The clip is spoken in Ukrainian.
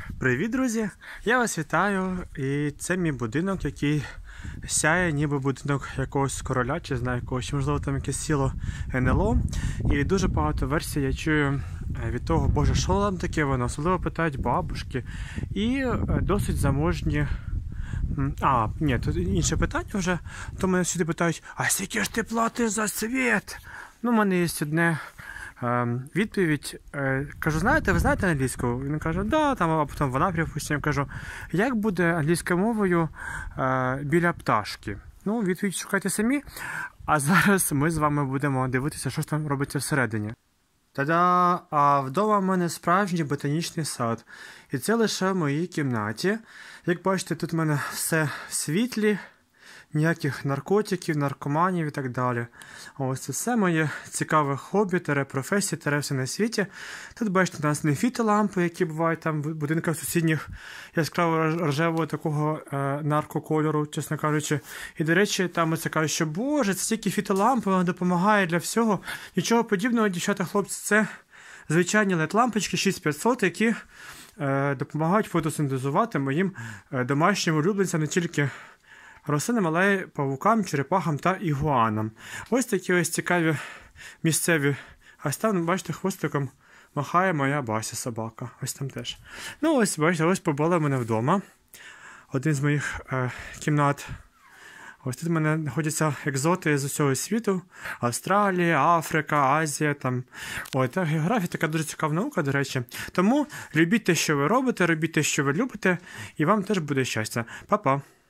Привіт, друзі! Я вас вітаю, і це мій будинок, який сяє, ніби будинок якогось короля, чи знаю якогось, чи можливо там якесь сіло НЛО. І дуже багато версій я чую від того, боже, що там таке воно, особливо питають бабушки. І досить заможні. Ні, тут інше питання вже, то мене сюди питають, а скільки ж ти платиш за світ? Ну, в мене є одне відповідь. Кажу, ви знаєте англійську? Він каже, да, там, а потім вона припустимо. Кажу, як буде англійською мовою біля пташки? Ну, відповідь шукайте самі. А зараз ми з вами будемо дивитися, що ж там робиться всередині. Та-да! А вдома в мене справжній ботанічний сад. І це лише в моїй кімнаті. Як бачите, тут в мене все в світлі, ніяких наркотиків, наркоманів і так далі. Ось це все моє цікаве хобі, професії, все на світі. Тут, бачите, у нас не фітолампи, які бувають там в будинках сусідніх яскраво рожевого такого наркокольору, чесно кажучи. І, до речі, там оце кажуть, що, боже, це тільки фітолампи, вона допомагає для всього. Нічого подібного, дівчата, хлопці, це звичайні LED-лампочки 6500, які допомагають фотосинтезувати моїм домашнім улюбленцям, не тільки рослинам, але й павукам, черепахам та ігуанам. Ось такі ось цікаві місцеві. Ось там, бачите, хвостиком махає моя Бася собака. Ось там теж. Ну ось, бачите, ось побула в мене вдома. Один з моїх кімнат. Ось тут в мене знаходяться екзоти з усього світу. Австралія, Африка, Азія. Там. Ой, та географія така дуже цікава наука, до речі. Тому любіть те, що ви робите, робіть те, що ви любите, і вам теж буде щастя. Па-па!